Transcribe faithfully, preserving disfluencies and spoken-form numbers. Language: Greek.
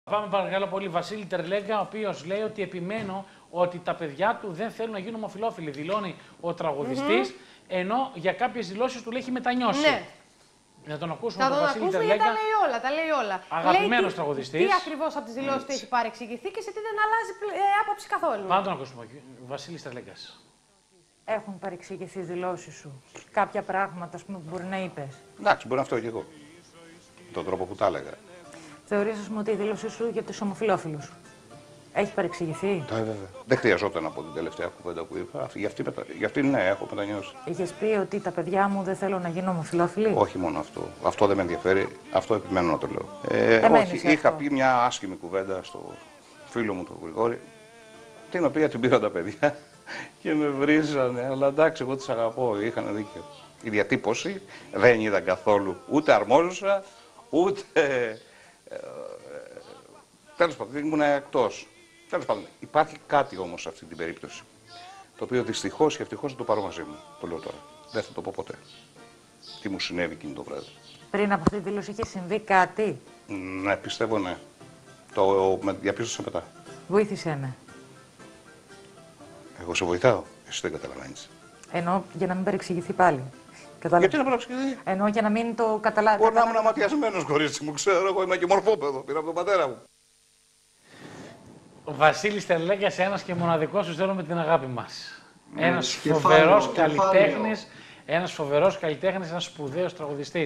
Πάμε παρακαλώ πολύ, Βασίλη Τερλέγκα, ο οποίος λέει ότι επιμένω ότι τα παιδιά του δεν θέλουν να γίνουν ομοφυλόφιλοι. Δηλώνει ο τραγουδιστής, mm-hmm. ενώ για κάποιες δηλώσεις του λέει έχει μετανιώσει. Ναι. Να τον ακούσουμε Θα τον, τον Βασίλη ακούσουμε Τερλέγκα. γιατί τα λέει όλα, τα λέει όλα. Αγαπημένος τι, τραγουδιστής. Τι ακριβώς από τις δηλώσεις του έχει παρεξηγηθεί και σε τι δεν αλλάζει ε, άποψη καθόλου. Πάμε να τον ακούσουμε. Βασίλης Τερλέγκας. Έχουν παρεξηγηθεί τις δηλώσεις σου. Κάποια πράγματα, ας πούμε, που μπορεί να είπες. Εντάξει, μπορεί να αυτό και εγώ. Τον τρόπο που τα έλεγα. Θεωρείς, ας πούμε, ότι η δήλωσή σου για τους ομοφυλόφιλους έχει παρεξηγηθεί. Ε, βέβαια. Δεν χρειαζόταν από την τελευταία κουβέντα που είπα. Γι' αυτή, μετα... Γι' αυτή ναι, έχω μετανιώσει. Είχες πει ότι τα παιδιά μου δεν θέλουν να γίνουν ομοφυλόφιλοι. Όχι μόνο αυτό. Αυτό δεν με ενδιαφέρει. Αυτό επιμένω να το λέω. Ε, όχι, είχα πει μια άσχημη κουβέντα στο φίλο μου τον Γρηγόρη, την οποία την πήραν τα παιδιά και με βρίζανε. Αλλά εντάξει, εγώ τις αγαπώ. Είχαν δίκιο. Η διατύπωση δεν είδα καθόλου. Ούτε αρμόζουσα, ούτε. Ε, τέλος πάντων, ήμουν εκτός. Τέλος πάντων, υπάρχει κάτι όμως σε αυτή την περίπτωση. Το οποίο δυστυχώς και ευτυχώς δεν το πάρω μαζί μου. Το λέω τώρα. Δεν θα το πω ποτέ. Τι μου συνέβη εκείνη το βράδυ. Πριν από αυτή τη δήλωση είχε συμβεί κάτι. Ναι, πιστεύω ναι. Το με διαπίστωσα μετά. Βοήθησέ με. Εγώ σε βοηθάω. Εσύ δεν καταλαβαίνεις. Ενώ για να μην παρεξηγηθεί πάλι. Κατάλαβα. Γιατί να παρεξηγηθεί. Ενώ για να μην το καταλάβει. Μπορεί να ήμουν αματιασμένος, κορίτσι μου, ξέρω. Εγώ είμαι και μορφόπεδο. Πήρα από τον πατέρα μου. Ο Βασίλης Τερλέγκας, ένας και μοναδικός, σου θέλουμε την αγάπη μας. Ένας φοβερός καλλιτέχνης, ένας φοβερός καλλιτέχνης, ένας σπουδαίος τραγουδιστής.